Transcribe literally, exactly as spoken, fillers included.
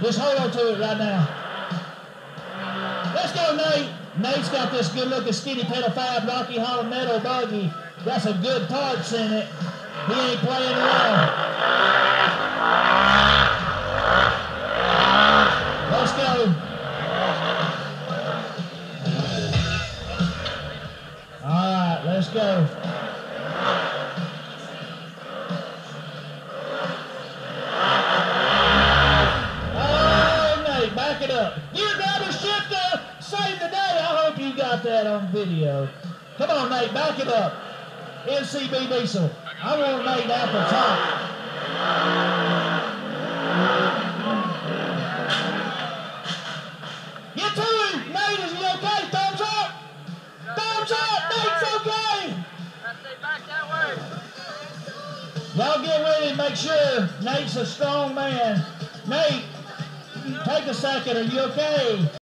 Just hold on to it right now. Let's go, Nate. Nate's got this good-looking skinny pedal five Rocky Hollow metal buggy. Got some good parts in it. He ain't playing around. Let's go. All right, let's go. Oh, Nate, back it up. You got a shifter. Save the day. I hope you got that on video. Come on, Nate, back it up. N C B diesel. I want Nate at the top. Get to him. Nate, is he okay? Thumbs up. Thumbs up. Nate's okay. Y'all get ready and make sure Nate's a strong man. Nate, take a second. Are you okay?